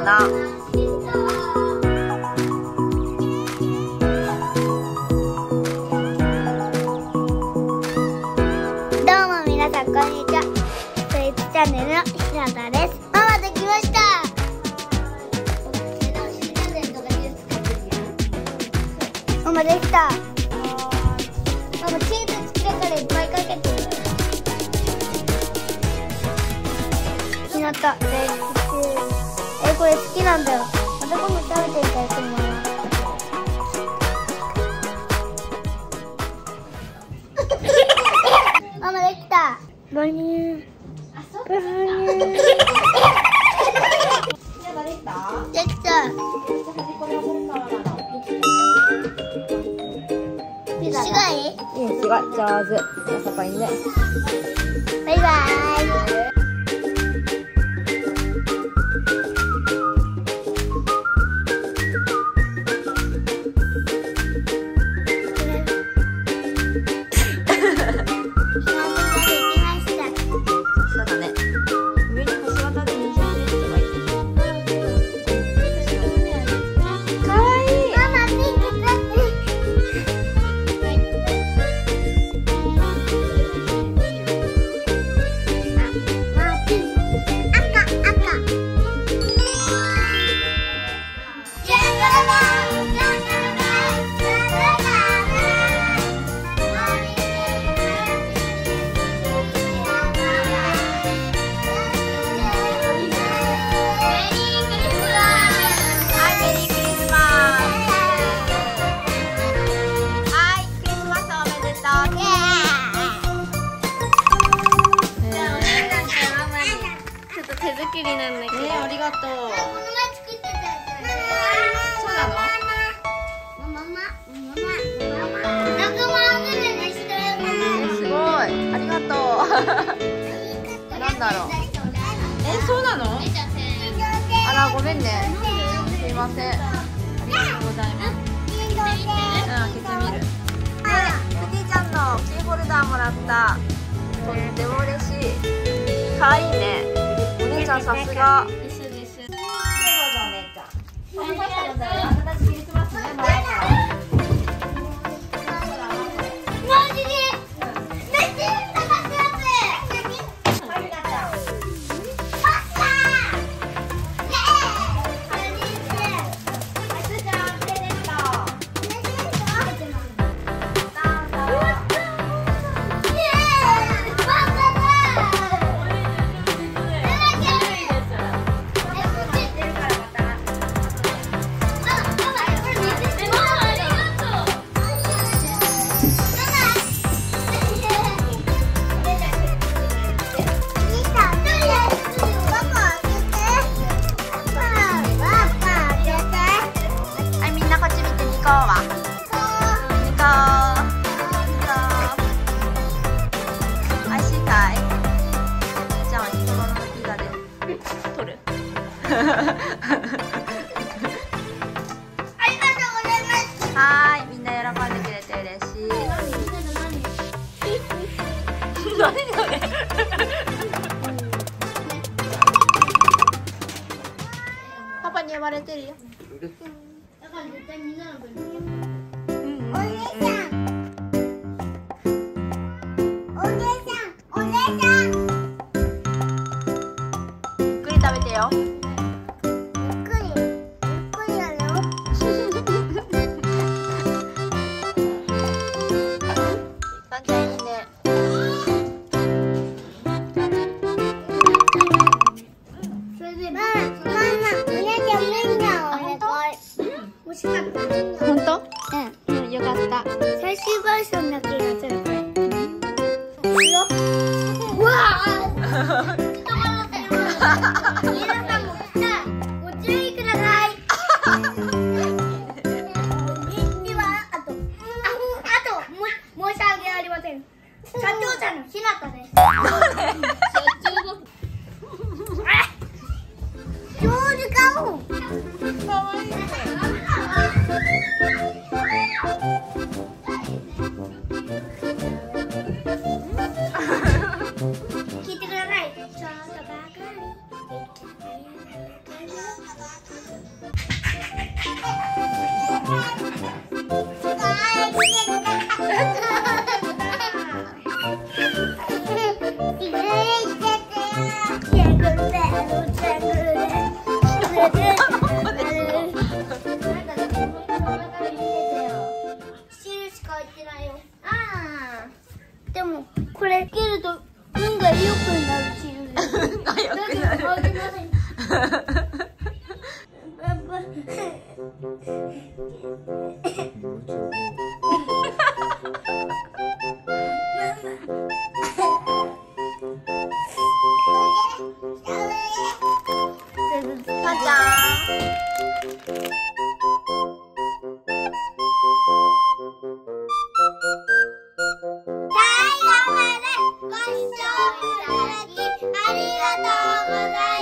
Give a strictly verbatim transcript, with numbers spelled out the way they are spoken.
な。 どうも皆さんこんにちは。スイーツチャンネルの平田です。ママできました。ママできた。ママチーズつけたらいっぱいかけてる。ひなた大好き。え、これ好きなんだよ。また今度食べてみたいと思います。ママできた。バニー。バニー。できた。ピザがいい？ いい、すごい上手。じゃあそこにね。 バイバイ。手作りなんだけど。 えー、ありがとう。そうなの？ ママママママすごい、ありがとう。なんだろう。え、そうなの？あら、ごめんね。すいません。ありがとうございます。うん、開けてみる。はい、ふじちゃんのキーホルダーもらった。とっても嬉しい。可愛いね。お姉ちゃんさすが。ですです。どうぞお姉ちゃん。ありがとうございます。私クリスマスね。 マジで。めっちゃ高くなって。ありがとう。パスタ。イエーイ。あすちゃんプレゼント。プレゼント。 はい、みんな喜んでくれて嬉しい。何それ？パパに呼ばれてるよ。だから絶対みんなの分。お姉ちゃん。お姉ちゃん、お姉ちゃん。ゆっくり食べてよ。本当？うん、よかった。 最終バージョンな気がするこれ。うわあ。皆さんも来た。ご注意ください。ではあとああとも申し訳ありません。社長者の日向です。上手かも。かわいい。聞いてください。ちょっとばかり。 でもこれ切ると運が良くなるし、 運が良くなる。 パちゃん。最後までご視聴いただきありがとうございます。